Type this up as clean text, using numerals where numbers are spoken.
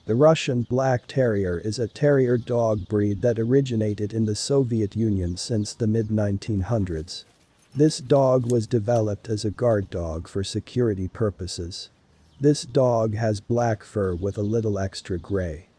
The Russian Black Terrier is a terrier dog breed that originated in the Soviet Union since the mid-1900s. This dog was developed as a guard dog for security purposes. This dog has black fur with a little extra gray.